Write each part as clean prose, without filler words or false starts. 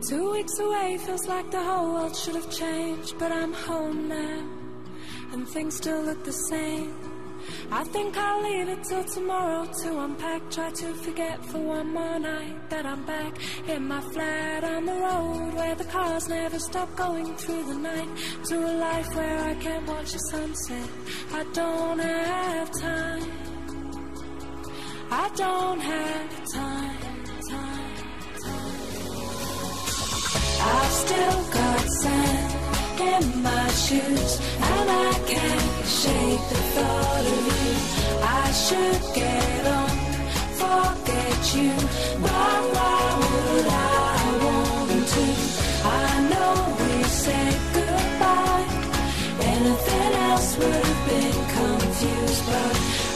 2 weeks away feels like the whole world should have changed, but I'm home now, and things still look the same. I think I'll leave it till tomorrow to unpack. Try to forget for one more night that I'm back in my flat on the road, where the cars never stop going through the night, to a life where I can't watch the sunset. I don't have time, I don't have time. I've still got sand in my shoes, and I can't shake the thought of you. I should get on, forget you. Why would I want to? I know we said goodbye, anything else would have been confused, but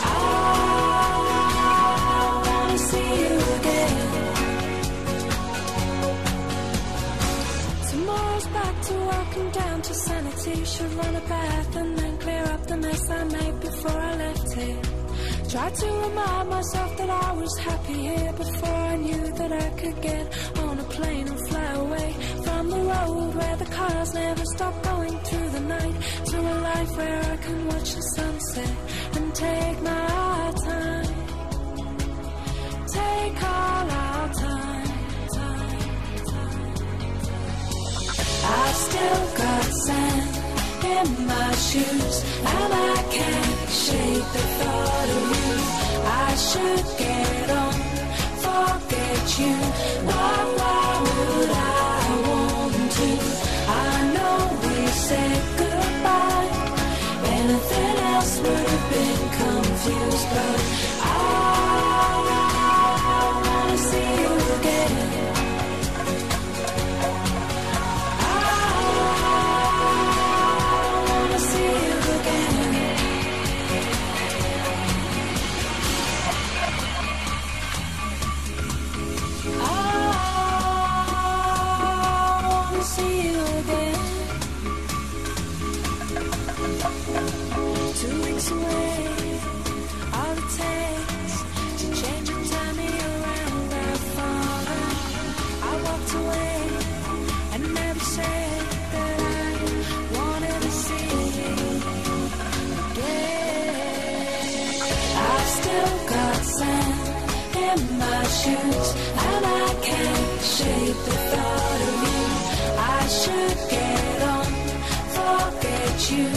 I wanna see you again. Tomorrow's back to work and down to sanity. Should run a bath and then clear up the mess I made before I left here. Try to remind myself that I was happy here before I knew that I could get on a plane and fly away from the road where the cars never stop going through the night, to a life where I can watch the sunset and take my time, take all our time. I've still got sand in my shoes, and I can't shake the thought of you. I should get on, forget you. Why would I want to? I know we said goodbye, anything else would have been confused, but I wanna see you again. Shoes, and I can't shake the thought of you. I should get on, forget you.